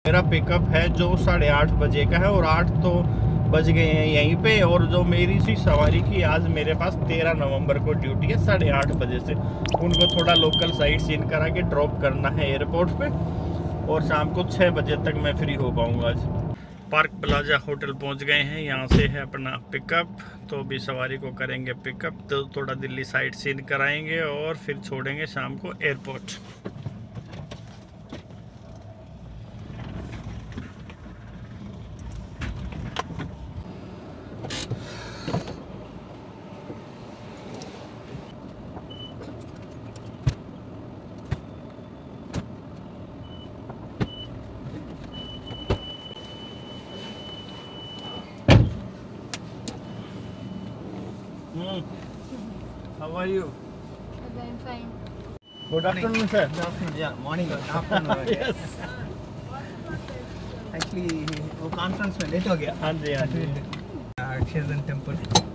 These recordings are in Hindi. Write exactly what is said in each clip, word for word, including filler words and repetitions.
मेरा पिकअप है जो साढ़े आठ बजे का है और आठ तो बज गए हैं यहीं पे। और जो मेरी सी सवारी की आज मेरे पास तेरह नवंबर को ड्यूटी है साढ़े आठ बजे से। उनको थोड़ा लोकल साइट सीन करा के ड्रॉप करना है एयरपोर्ट पे और शाम को छः बजे तक मैं फ्री हो पाऊँगा आज। पार्क प्लाजा होटल पहुंच गए हैं, यहाँ से है अपना पिकअप। तो भी सवारी को करेंगे पिकअप, तो थोड़ा दिल्ली साइट सीन कराएंगे और फिर छोड़ेंगे शाम को airport. How are you? I'm fine. Good afternoon, sir. Good afternoon. Yeah, morning. Afternoon. Yes. Actually, वो कॉन्फ्रेंस में लेट हो गया। हाँ जी, हाँ जी। Akshardham temple.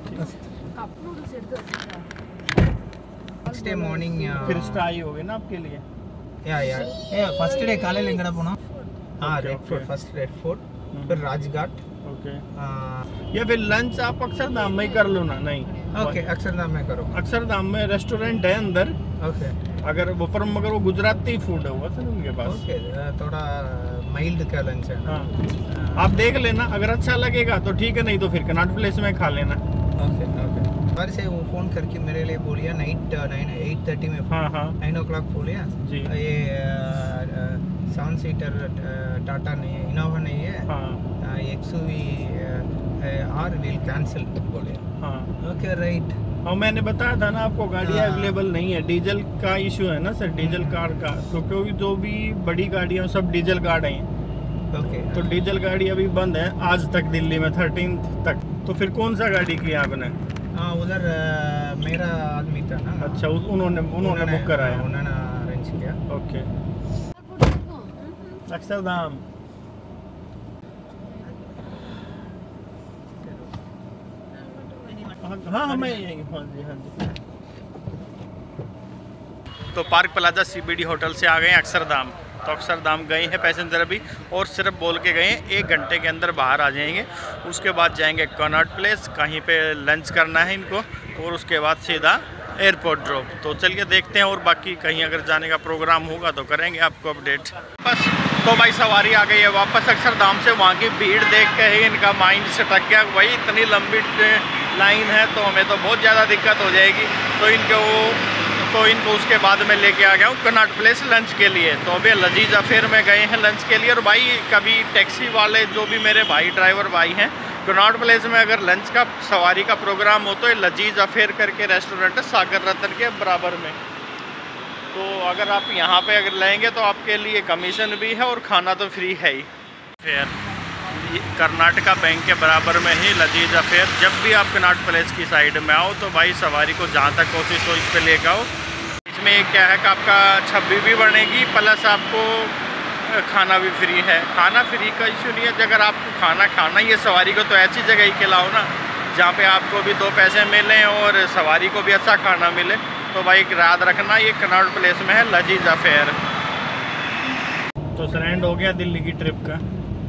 Next day morning. फिर स्टाई होगी ना आपके लिए? या या या फर्स्ट डे काले लिंगड़ा पोना। हाँ, Okay, red okay. Fort, first red fort, फिर राजघाट। ओके। हाँ, या फिर लंच आप अक्षरधाम में ही कर लो ना? नहीं। ओके, अक्षरधाम में करो। अक्षरधाम में रेस्टोरेंट है अंदर। ओके। अगर वो पर मगर वो गुजराती फूड होगा सर उनके पास। ओके, थोड़ा माइल्ड का लंच है। हाँ, आप देख लेना, अगर अच्छा लगेगा तो ठीक है, नहीं तो फिर कनॉट प्लेस में खा लेना। Okay okay. बाहर से वो फोन करके मेरे लिए बोलिया नाइट नाइन एट थर्टी में। हाँ हाँ नाइन ओ क्लॉक बोलिया जी। ये सेवन सीटर टाटा नहीं है, इनोवा नहीं है, हाँ एक्सयूवी आर विल कैंसिल बोले। हाँ ओके राइट। और मैंने बताया था ना आपको गाड़ियाँ हाँ। अवेलेबल नहीं है, डीजल का इशू है ना सर, डीजल कार का। तो क्योंकि जो भी बड़ी गाड़ियाँ सब डीजल कार हैं, ओके। तो डीजल गाड़ी अभी बंद है आज तक दिल्ली में थर्टीन तक। तो फिर कौन सा गाड़ी किया आपने? हाँ, उधर अ, मेरा आदमी था ना। अच्छा, उस- उन्होंने उन्होंने बुक कराया। उन्होंने अरेंज किया। ओके। अक्षरधाम हाँ हमें यही। हाँ जी हाँ जी। तो पार्क प्लाजा सीबीडी होटल से आ गए हैं अक्षरधाम। तो अक्षरधाम गए हैं पैसेंजर अभी, और सिर्फ बोल के गए हैं एक घंटे के अंदर बाहर आ जाएंगे। उसके बाद जाएंगे कनॉट प्लेस, कहीं पे लंच करना है इनको, और उसके बाद सीधा एयरपोर्ट ड्रॉप। तो चलिए देखते हैं, और बाकी कहीं अगर जाने का प्रोग्राम होगा तो करेंगे आपको अपडेट। बस तो भाई सवारी आ गई है वापस अक्षरधाम से। वहाँ की भीड़ देख के ही इनका माइंड सटक गया, वही इतनी लंबी लाइन है तो हमें तो बहुत ज़्यादा दिक्कत हो जाएगी। तो इनके वो तो इनको उसके बाद में लेके आ गया हूँ कनॉट प्लेस लंच के लिए। तो अभी लजीज अफेयर में गए हैं लंच के लिए। और भाई कभी टैक्सी वाले जो भी मेरे भाई ड्राइवर भाई हैं, कनॉट प्लेस में अगर लंच का सवारी का प्रोग्राम हो तो ये लजीज अफेयर करके रेस्टोरेंट है सागर रतन के बराबर में। तो अगर आप यहाँ पे अगर लेंगे तो आपके लिए कमीशन भी है और खाना तो फ्री है ही। फिर कर्नाटका बैंक के बराबर में ही लजीज अफेयर। जब भी आप कनॉट प्लेस की साइड में आओ तो भाई सवारी को जहाँ तक कोशिश हो इस पर लेकर आओ। इसमें क्या है कि आपका छब्बी भी बनेगी, प्लस आपको खाना भी फ्री है। खाना फ्री का इशू नहीं है, अगर आपको खाना खाना ही है सवारी को तो ऐसी जगह ही खिलाओ ना जहाँ पे आपको भी दो पैसे मिलें और सवारी को भी अच्छा खाना मिले। तो भाई याद रखना ये कनॉट प्लेस में है लजीज अफेयर। तो सर एंड हो गया दिल्ली की ट्रिप का।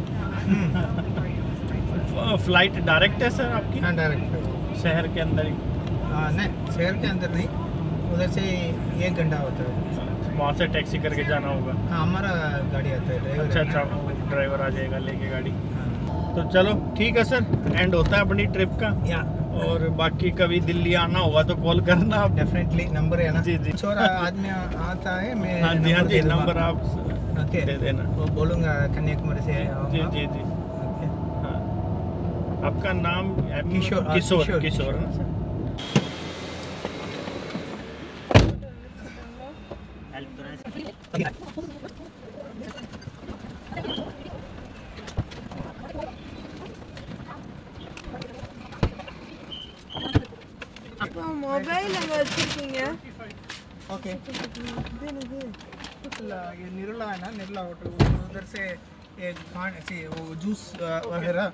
फ्लाइट डायरेक्ट है सर आपकी? हाँ, डायरेक्ट शहर के अंदर ही? हाँ, नहीं शहर के अंदर नहीं, उधर से एक घंटा होता है। वहाँ से टैक्सी करके जाना होगा? हाँ, हमारा गाड़ी आता है, ड्राइवर। अच्छा अच्छा, ड्राइवर आ जाएगा लेके गाड़ी। हाँ। तो चलो ठीक है सर, एंड होता है अपनी ट्रिप का। या और बाकी कभी दिल्ली आना होगा तो कॉल करना आप। डेफिनेटली नंबर है ना? जी जी। छोरा आदमी आ- आता है, मैं हाँ जी हाँ जी, दे दूंगा। नंबर आप ओके, दे देना। वो बोलूँगा कन्याकुमारी से आऊँगा। जी जी जी। ओके। हाँ, आपका नाम? किशोर। किशोर किशोर। किशोर है ना सर? ಮೊಬೈಲ್ வச்சிருக்கீங்க? ओके। ये निरुला है ना, निरुला होटल, उधर से एक पानी सी वो जूस वगैरह।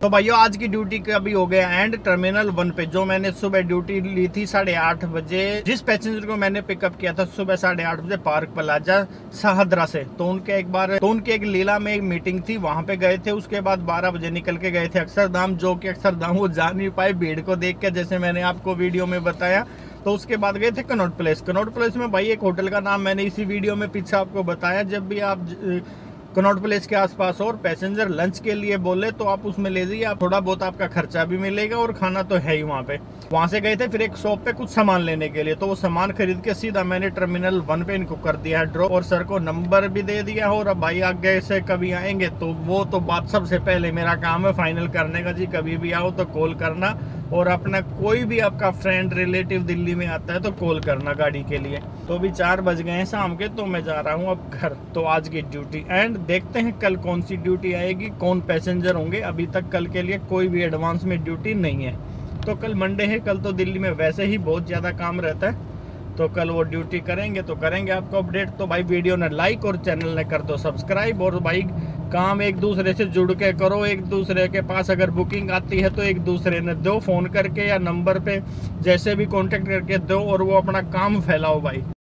तो भाइयों आज की ड्यूटी का भी हो गया एंड टर्मिनल वन पे। जो मैंने सुबह ड्यूटी ली थी साढ़े आठ बजे, जिस पैसेंजर को मैंने पिकअप किया था सुबह साढ़े आठ बजे पार्क प्लाजा शाहदरा से, तो उनके एक बार तो उनके एक लीला में एक मीटिंग थी, वहां पे गए थे। उसके बाद बारह बजे निकल के गए थे अक्षरधाम, जो कि अक्षरधाम वो जा नहीं पाए भीड़ को देख के, जैसे मैंने आपको वीडियो में बताया। तो उसके बाद गए थे कनॉट प्लेस। कनॉट प्लेस में भाई एक होटल का नाम मैंने इसी वीडियो में पीछे आपको बताया। जब भी आप कनॉट प्लेस के आसपास और पैसेंजर लंच के लिए बोले तो आप उसमें ले जाइए, आप थोड़ा बहुत आपका खर्चा भी मिलेगा और खाना तो है ही वहाँ पे। वहाँ से गए थे फिर एक शॉप पे कुछ सामान लेने के लिए, तो वो सामान खरीद के सीधा मैंने टर्मिनल वन पे इनको कर दिया है ड्रॉप, और सर को नंबर भी दे दिया है। और अब भाई आगे से कभी आएंगे तो वो तो बात सबसे पहले मेरा काम है फाइनल करने का जी। कभी भी आओ तो कॉल करना, और अपना कोई भी आपका फ्रेंड रिलेटिव दिल्ली में आता है तो कॉल करना गाड़ी के लिए। तो अभी चार बज गए हैं शाम के, तो मैं जा रहा हूँ अब घर। तो आज की ड्यूटी एंड देखते हैं कल कौन सी ड्यूटी आएगी, कौन पैसेंजर होंगे। अभी तक कल के लिए कोई भी एडवांस में ड्यूटी नहीं है। तो कल मंडे है, कल तो दिल्ली में वैसे ही बहुत ज़्यादा काम रहता है, तो कल वो ड्यूटी करेंगे तो करेंगे आपको अपडेट। तो भाई वीडियो ने लाइक और चैनल ने कर दो सब्सक्राइब, और भाई काम एक दूसरे से जुड़ के करो। एक दूसरे के पास अगर बुकिंग आती है तो एक दूसरे ने दो, फोन करके या नंबर पे जैसे भी कांटेक्ट करके दो, और वो अपना काम फैलाओ भाई।